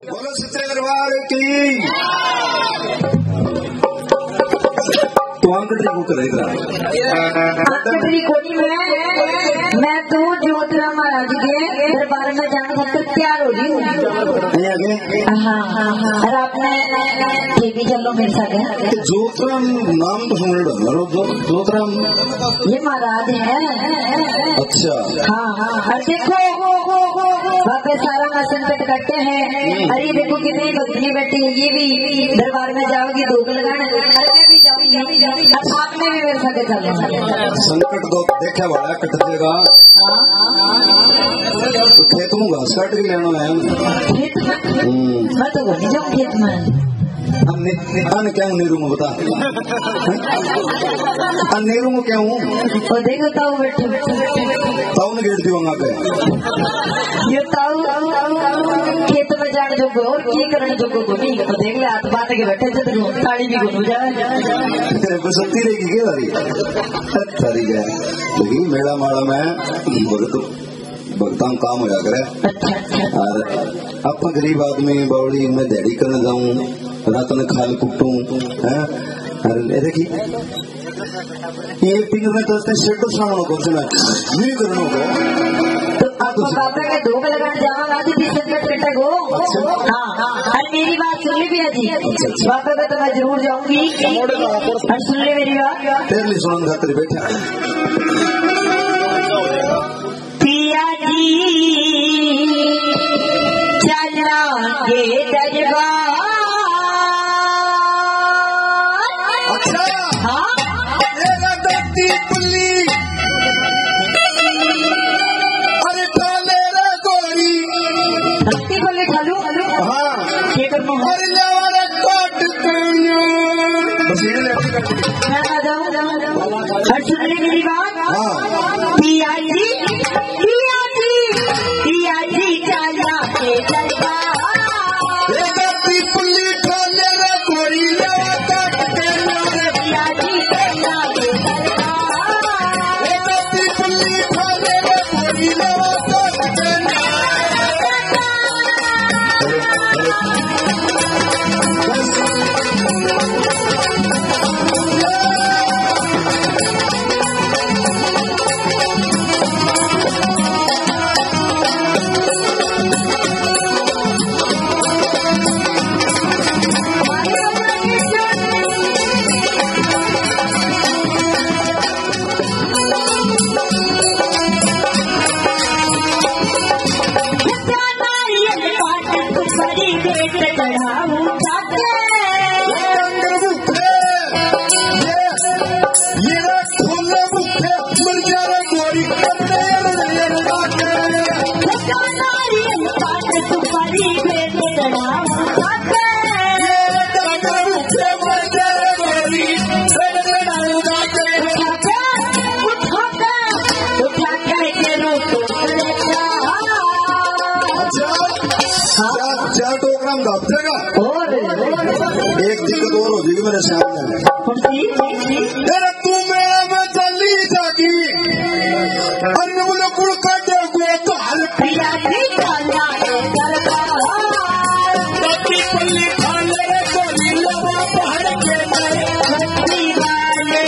बोलो सच्चे दरबार की। तो अंकड़ी को करेगा अंकड़ी कोई मैं तो ज्योतिरा महाराज के दरबार में जाने खातर तैयार हो रही हूँ। हाँ और आपने ये भी चलो मेरे साथ। ज्योतिराम नाम तो सुन लो। ज्योतिराम ये महाराज है। अच्छा हाँ और देखो वहाँ पे सारा मैं संकट करते हैं। अरे देखो कितनी भक्ति बैठी है। ये भी दरबार में जाओगी धूप लगाने। अरे मैं भी जाऊंगी आपने भी मेरे साथ चलो। संकट तो देखा वाला कट देगा। तो खेत में घास काट के लेना है। खेत में मैं तो वही जाऊँ खेत में। अन क्या हूँ नेहरू में बता। नेहरू में क्या हूँ और देखो ताऊ बैठे ताऊ ने गेट दी वहाँ पे। ये ताऊ खेत में जाने जो और की करने जो को नहीं तो देख ले हाथ बांध के बैठे थे तो साड़ी भी गुन जाए बसंती रहेगी क्या सारी है लेकिन मेरा माड़ा में भगतान काम हो करे। और आप गरीब आदमी बावड़ी में दिहाड़ी करने जाऊं रात में खाल कुटू है। देखी ये पिंग में तो शेड सामने को नहीं करना होगा। तो बाबा के धूप लगाने जाऊंगा आज भी संकट कटे गो। हाँ और मेरी बात सुन ली भैया जी। बाबा का तो मैं जरूर जाऊंगी और सुन ले मेरी बात। तेरे लिए सुनने खातिर बैठा पिया जी चला के दरबार। अच्छा हाँ दत्ती पुली अरे ठाले रे गोरी दत्ती पुली ठालू हाँ ये कर लो अरे लेवारे कोट कन्या बस ये ले मैं आ जाऊँ और सुन ले मेरी बात। पिया जी चला के दरबार। दत्ती पुली ठाले रे गोरी लेवारे कोट कन्या पिया जी चला के दरबार। दत्ती पुली ठाले रे गोरी लेवारे कोट कन्या। एक दिक्कत और हो जाएगी मेरे सामने। तू मैं चली जागी अन्य बोले कुल काटे को तो हाल पिया की काला दत्ती पुली खाले रे गोली लवा पहाड़ के दत्ती वाले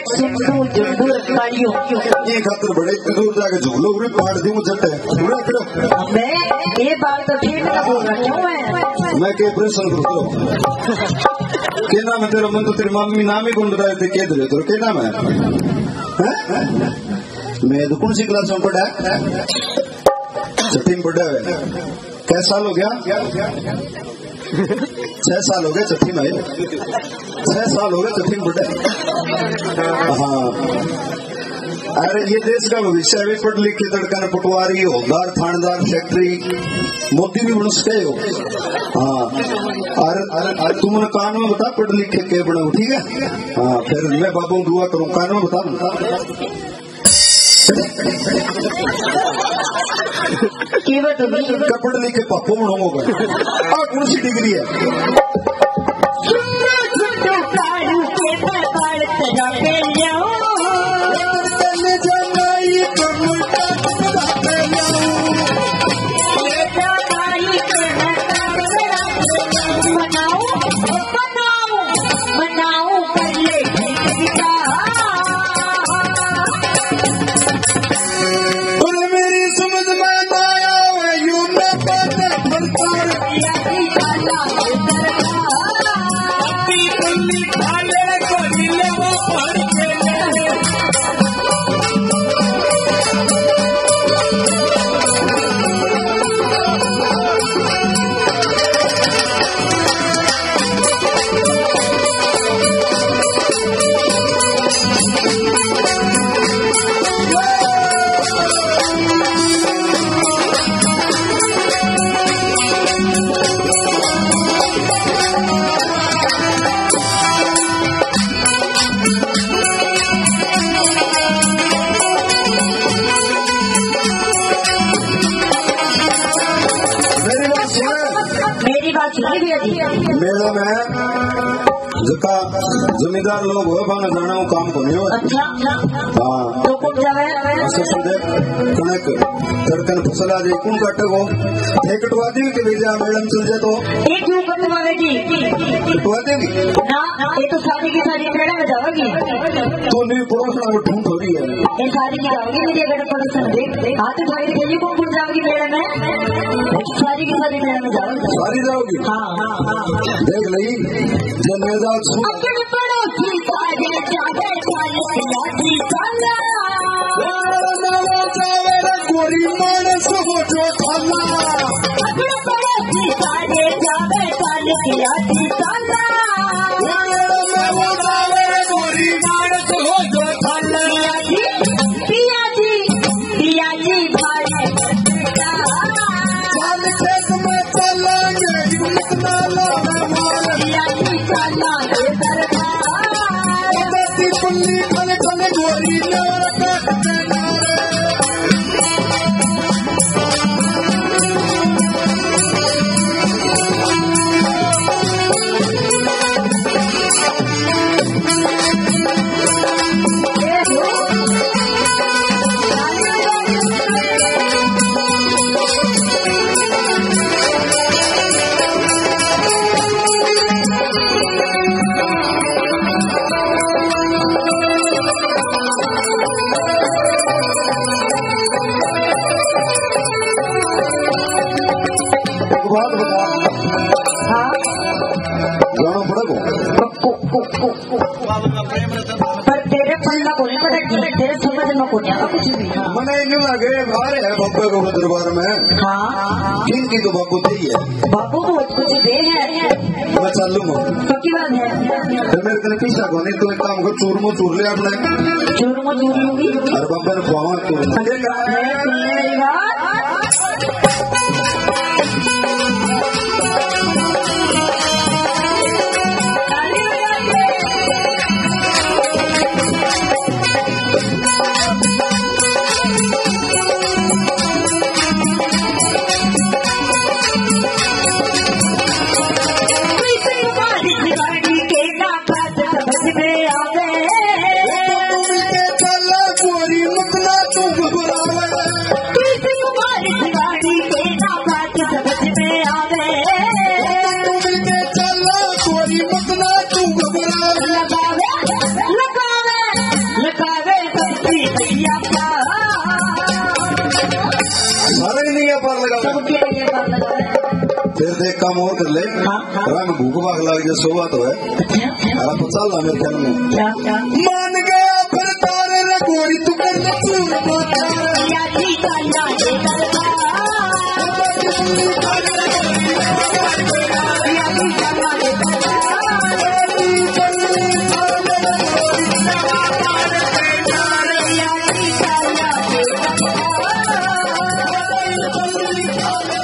सिंधु जुंडू रखताड़ियों ये खातर बड़े दूर जाके झूलो उड़ी पहाड़ दी मुझे पूरा करो मैं ये बात तो ठीक ना बोल रहा क्यों मैं के प्रश्न करो के नाम है तेरा मन तो तेरी मम्मी नाम ही कौन रहे थे के दे तो के नाम है मैं तो कौन सी क्लास में पढ़ा है छठी में पढ़ा है कैसा साल हो गया 6 साल हो गए छठी में 6 साल हो गए छठी में पढ़ा हाँ अरे ये देश का भविष्य है पढ़ लिख के तड़का ने पटवारी हौलदार थानेदार सेक्रेटरी मोदी भी बन सकते हो हाँ अरे तुमने कानून बता पढ़ लिख के क्या बनाओ ठीक है हाँ फिर मैं बाबू दुआ करूँ कानून बता पढ़ लिख के पापो बनाऊंगा कौन सी डिग्री है मेला में जका जमींदार लोग हो बाना जाना काम को नहीं हो अच्छा हाँ तो कौन जावे कनक तड़कन फसल आ जाए कौन काटे को एक कटवा देगी कि भैया मैडम चल जाए तो एक क्यों कटवाएगी कटवा देगी ना ये तो शादी की सारी मेला में जाओगी तो नहीं पड़ोसना वो ढूंढ थोड़ी है ये शादी की जाओगी मेरी अगर पड़ोसन देख हाँ तो भाई देखिए कौन जाओगी मेले में सारी की सारी मेले में जाओगी सारी जाओगी हाँ देख ली जनेदा अपने पड़ोसी सारे जावे लाठी साला गोरी मानस हो जो थाला अपने पड़ोसी सारे जावे लाठी साला गोरी मानस हो जो थाला पिया जी भाई चल खेत में चलेंगे कितना लोग पिया जी चलना पुल्ली खल खल गोरी बात बता जाना पड़ेगा पर तेरे पल्ला को नहीं पड़ेगी तेरे समझ में को नहीं कुछ भी मैंने यूं लगे बाहर है बाबू को दरबार में हाँ इनकी तो बाबू थी है बाबू को कुछ दे है मैं चलूंगा पक्की बात है फिर मेरे तेरे पीछा को नहीं तो एक काम कर चूरमो चूर ले आपने चूरमो चूर लूंगी और बाबा ने खुआवा Please एक काम और कर ले, राम भूख भाग लग जाए सोवा तो है, आप चल ना मेरे ख्याल में मान गया फिर तारे रघुरी तू कर दे